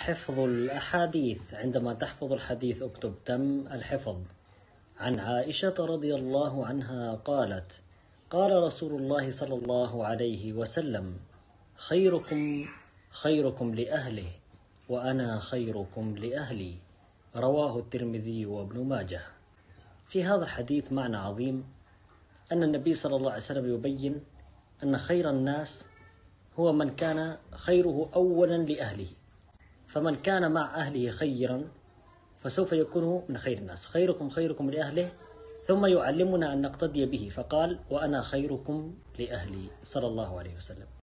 حفظ الأحاديث. عندما تحفظ الحديث اكتب تم الحفظ. عن عائشة رضي الله عنها قالت: قال رسول الله صلى الله عليه وسلم: خيركم خيركم لأهله وأنا خيركم لأهلي. رواه الترمذي وابن ماجه. في هذا الحديث معنى عظيم، أن النبي صلى الله عليه وسلم يبين أن خير الناس هو من كان خيره أولا لأهله، فمن كان مع أهله خيرا فسوف يكون من خير الناس. خيركم خيركم لأهله، ثم يعلمنا أن نقتدي به، فقال: وأنا خيركم لأهلي، صلى الله عليه وسلم.